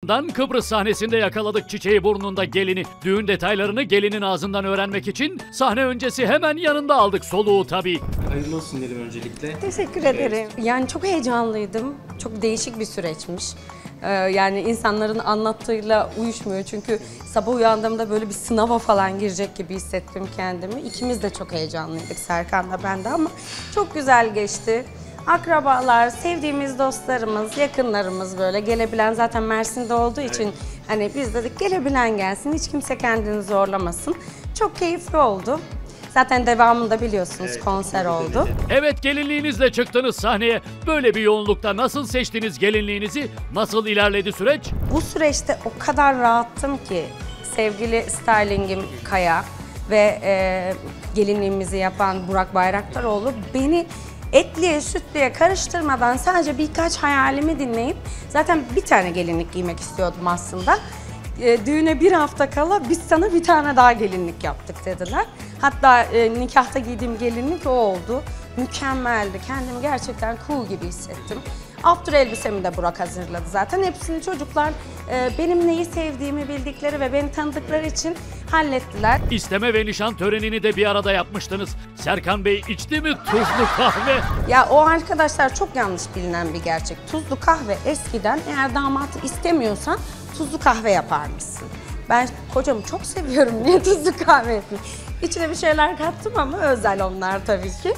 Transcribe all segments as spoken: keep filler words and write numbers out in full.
Dan Kıbrıs sahnesinde yakaladık çiçeği burnunda gelini. Düğün detaylarını gelinin ağzından öğrenmek için sahne öncesi hemen yanında aldık soluğu tabii. Hayırlı olsun dedim öncelikle. Teşekkür ederim. Yani çok heyecanlıydım. Çok değişik bir süreçmiş. Ee, yani insanların anlattığıyla uyuşmuyor. Çünkü sabah uyandığımda böyle bir sınava falan girecek gibi hissettim kendimi. İkimiz de çok heyecanlıydık, Serkan'la ben de, ama çok güzel geçti. Akrabalar, sevdiğimiz dostlarımız, yakınlarımız böyle gelebilen, zaten Mersin'de olduğu için evet. Hani biz dedik gelebilen gelsin, hiç kimse kendini zorlamasın. Çok keyifli oldu. Zaten devamında biliyorsunuz evet, konser oldu. Evet, gelinliğinizle çıktınız sahneye. Böyle bir yoğunlukta nasıl seçtiniz gelinliğinizi? Nasıl ilerledi süreç? Bu süreçte o kadar rahattım ki sevgili stylingim Kaya ve e, gelinliğimizi yapan Burak Bayraktaroğlu beni etliye sütlüye karıştırmadan sadece birkaç hayalimi dinleyip, zaten bir tane gelinlik giymek istiyordum aslında. E, düğüne bir hafta kala biz sana bir tane daha gelinlik yaptık dediler. Hatta e, nikahta giydiğim gelinlik o oldu. Mükemmeldi. Kendimi gerçekten cool gibi hissettim. After elbisemi de Burak hazırladı zaten. Hepsini çocuklar e, benim neyi sevdiğimi bildikleri ve beni tanıdıkları için hallettiler. İsteme ve nişan törenini de bir arada yapmıştınız. Serkan Bey içti mi tuzlu kahve? Ya o arkadaşlar, çok yanlış bilinen bir gerçek. Tuzlu kahve eskiden, eğer damatı istemiyorsan tuzlu kahve yaparmışsın. Ben kocamı çok seviyorum, niye tuzlu kahve yapayım? İçine bir şeyler kattım ama özel onlar tabii ki.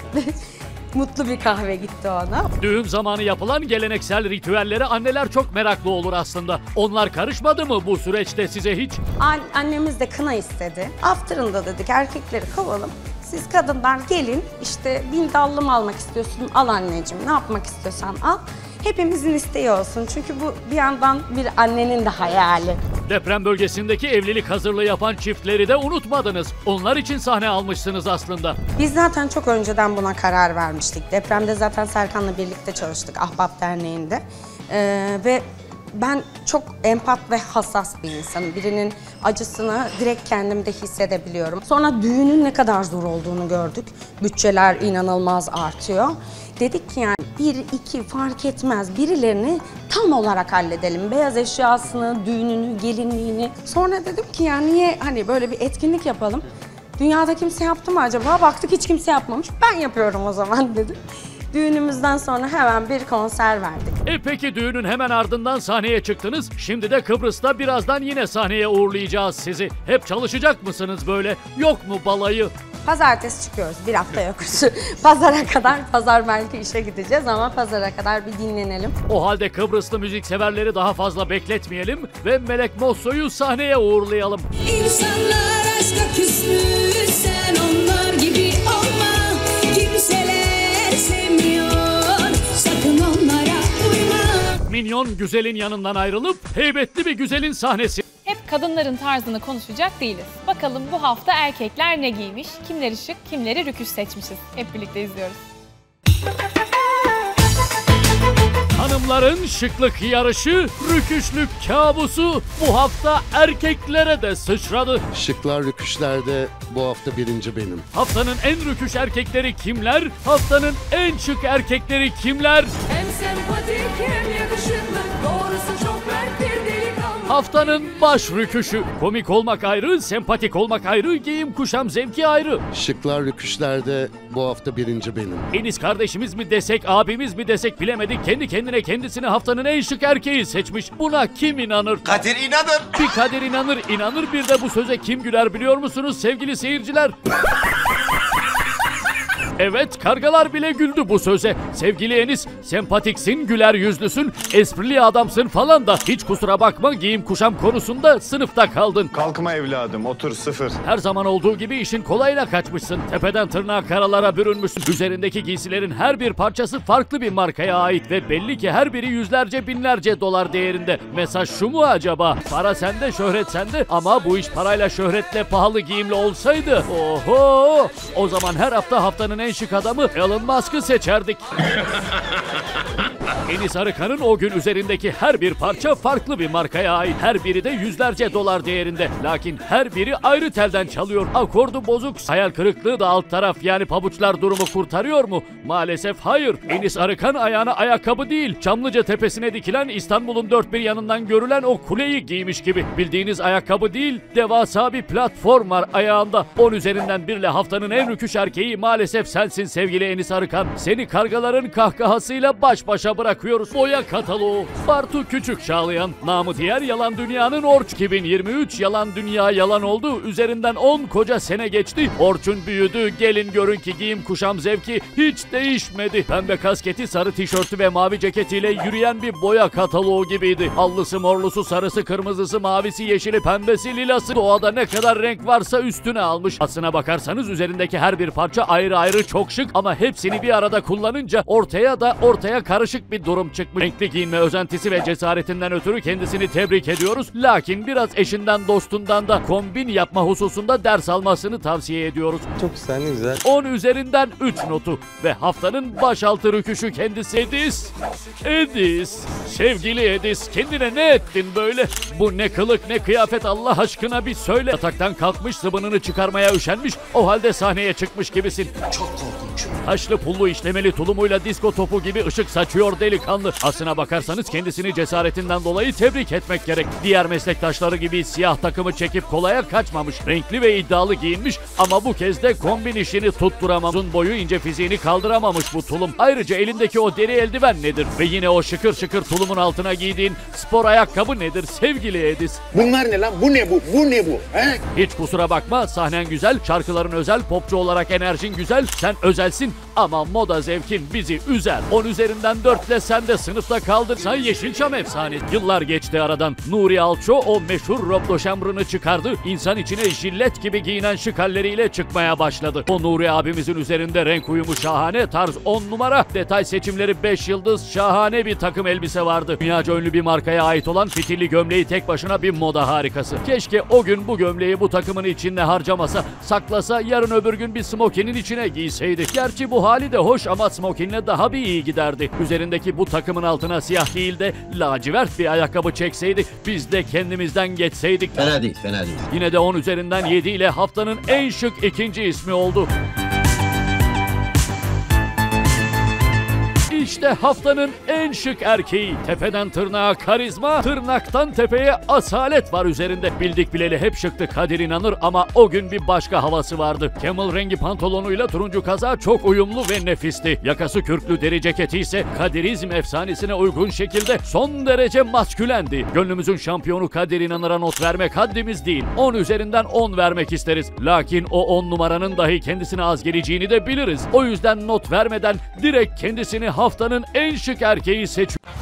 Mutlu bir kahve gitti ona. Düğün zamanı yapılan geleneksel ritüellere anneler çok meraklı olur aslında. Onlar karışmadı mı bu süreçte size hiç? An annemiz de kına istedi. After'ında dedik erkekleri kovalım. Siz kadınlar gelin, işte bindallım almak istiyorsun al anneciğim, ne yapmak istiyorsan al. Hepimizin isteği olsun, çünkü bu bir yandan bir annenin de hayali. Deprem bölgesindeki evlilik hazırlığı yapan çiftleri de unutmadınız. Onlar için sahne almışsınız aslında. Biz zaten çok önceden buna karar vermiştik. Depremde zaten Serkan'la birlikte çalıştık Ahbap Derneği'nde. Ee, ve ben çok empat ve hassas bir insanım. Birinin acısını direkt kendimde hissedebiliyorum. Sonra düğünün ne kadar zor olduğunu gördük. Bütçeler inanılmaz artıyor. Dedik ki yani bir, iki fark etmez. Birilerini tam olarak halledelim. Beyaz eşyasını, düğününü, gelinliğini. Sonra dedim ki yani niye hani böyle bir etkinlik yapalım. Dünyada kimse yaptı mı acaba? Baktık hiç kimse yapmamış. Ben yapıyorum o zaman dedim. Düğünümüzden sonra hemen bir konser verdik. E peki düğünün hemen ardından sahneye çıktınız. Şimdi de Kıbrıs'ta birazdan yine sahneye uğurlayacağız sizi. Hep çalışacak mısınız böyle? Yok mu balayı? Pazartesi çıkıyoruz, bir hafta yokuz. Pazara kadar, pazar belki işe gideceğiz ama pazara kadar bir dinlenelim. O halde Kıbrıslı müzikseverleri daha fazla bekletmeyelim ve Melek Mosso'yu sahneye uğurlayalım. İnsanlar aşka küsmüş, sen onlar gibi olma. Kimseler sevmiyor, sakın onlara uyma. Minyon güzelin yanından ayrılıp heybetli bir güzelin sahnesi. Hep kadınların tarzını konuşacak değiliz. Bakalım bu hafta erkekler ne giymiş, kimleri şık, kimleri rüküş seçmişiz. Hep birlikte izliyoruz. Hanımların şıklık yarışı, rüküşlük kabusu bu hafta erkeklere de sıçradı. Şıklar rüküşlerde bu hafta birinci benim. Haftanın en rüküş erkekleri kimler? Haftanın en şık erkekleri kimler? Hem sempatik hem yakışıklı, doğrusu çok mert bir delikanlı. Haftanın baş rüküşü. Komik olmak ayrı, sempatik olmak ayrı, giyim kuşam zevki ayrı. Şıklar rüküşlerde bu hafta birinci benim. Enis kardeşimiz mi desek, abimiz mi desek bilemedik. Kendi kendine kendisini haftanın en şık erkeği seçmiş. Buna kim inanır? Kadir inanır. Bir Kadir inanır, inanır bir de bu söze kim güler biliyor musunuz sevgili seyirciler? Evet, kargalar bile güldü bu söze. Sevgili Enis, sempatiksin, güler yüzlüsün, esprili adamsın falan da hiç kusura bakma giyim kuşam konusunda sınıfta kaldın. Kalkma evladım, otur sıfır. Her zaman olduğu gibi işin kolayına kaçmışsın. Tepeden tırnağa karalara bürünmüşsün. Üzerindeki giysilerin her bir parçası farklı bir markaya ait ve belli ki her biri yüzlerce binlerce dolar değerinde. Mesaj şu mu acaba? Para sende, şöhret sende ama bu iş parayla, şöhretle, pahalı giyimle olsaydı oho! O zaman her hafta haftanın en şık adamı Elon Musk'ı seçerdik. Enis Arıkan'ın o gün üzerindeki her bir parça farklı bir markaya ait. Her biri de yüzlerce dolar değerinde. Lakin her biri ayrı telden çalıyor. Akordu bozuk. Hayal kırıklığı da alt taraf, yani pabuçlar durumu kurtarıyor mu? Maalesef hayır. Enis Arıkan ayağına ayakkabı değil, Çamlıca tepesine dikilen İstanbul'un dört bir yanından görülen o kuleyi giymiş gibi. Bildiğiniz ayakkabı değil, devasa bir platform var ayağında. on üzerinden birle haftanın en rüküş erkeği maalesef sensin sevgili Enis Arıkan. Seni kargaların kahkahasıyla baş başa bırakıyoruz. Boya kataloğu. Bartu Küçük Çağlayan. Namı diğer Yalan Dünya'nın Orç. iki bin yirmi üç Yalan Dünya yalan oldu. Üzerinden on koca sene geçti. Orçun büyüdü. Gelin görün ki giyim kuşam zevki hiç değişmedi. Pembe kasketi, sarı tişörtü ve mavi ceketiyle yürüyen bir boya kataloğu gibiydi. Allısı, morlusu, sarısı, kırmızısı, mavisi, yeşili, pembesi, lilası. Doğada ne kadar renk varsa üstüne almış. Aslına bakarsanız üzerindeki her bir parça ayrı ayrı çok şık ama hepsini bir arada kullanınca ortaya da ortaya karışık bir durum çıkmış. Renkli giyinme özentisi ve cesaretinden ötürü kendisini tebrik ediyoruz. Lakin biraz eşinden dostundan da kombin yapma hususunda ders almasını tavsiye ediyoruz. Çok güzel, ne güzel. on üzerinden üç notu ve haftanın başaltı rüküşü kendisi Edis. Edis. Sevgili Edis, kendine ne ettin böyle? Bu ne kılık ne kıyafet Allah aşkına bir söyle. Yataktan kalkmış, zıbınını çıkarmaya üşenmiş, o halde sahneye çıkmış gibisin. Çok korkunç. Taşlı pullu işlemeli tulumuyla disko topu gibi ışık saçıyor delikanlı. Aslına bakarsanız kendisini cesaretinden dolayı tebrik etmek gerek. Diğer meslektaşları gibi siyah takımı çekip kolaya kaçmamış. Renkli ve iddialı giyinmiş ama bu kez de kombin işini tutturamamış. Uzun boyu ince fiziğini kaldıramamış bu tulum. Ayrıca elindeki o deri eldiven nedir? Ve yine o şıkır şıkır tulumun altına giydiğin spor ayakkabı nedir sevgili Edis? Bunlar ne lan? Bu ne bu? Bu ne bu? He? Hiç kusura bakma, sahnen güzel, şarkıların özel, popçu olarak enerjin güzel, sen özelsin ama moda zevkin bizi üzer. on üzerinden dörtle sen de sınıfta kaldın. Sen Yeşilçam efsanesi. Yıllar geçti aradan. Nuri Alço o meşhur roblo şamrını çıkardı. İnsan içine jillet gibi giyinen şık halleriyle çıkmaya başladı. O Nuri abimizin üzerinde renk uyumu şahane, tarz on numara, detay seçimleri beş yıldız, şahane bir takım elbise vardı. Dünyaca ünlü bir markaya ait olan fitilli gömleği tek başına bir moda harikası. Keşke o gün bu gömleği bu takımın içinde harcamasa, saklasa, yarın öbür gün bir smokinin içine giyseydi. Gerçi bu hali de hoş ama smokinle daha bir iyi giderdi. Üzerindeki bu takımın altına siyah değil de lacivert bir ayakkabı çekseydi, biz de kendimizden geçseydik. Fena değil, fena değil. Yine de on üzerinden yedi ile haftanın en şık ikinci ismi oldu. İşte haftanın en şık erkeği. Tepeden tırnağa karizma, tırnaktan tepeye asalet var üzerinde. Bildik bileli hep şıktı Kadir İnanır ama o gün bir başka havası vardı. Camel rengi pantolonuyla turuncu kazağı çok uyumlu ve nefisti. Yakası kürklü deri ceketi ise Kadirizm efsanesine uygun şekilde son derece maskülendi. Gönlümüzün şampiyonu Kadir İnanır'a not vermek haddimiz değil. on üzerinden on vermek isteriz. Lakin o on numaranın dahi kendisine az geleceğini de biliriz. O yüzden not vermeden direkt kendisini haftanın en şık erkeği seçiyor.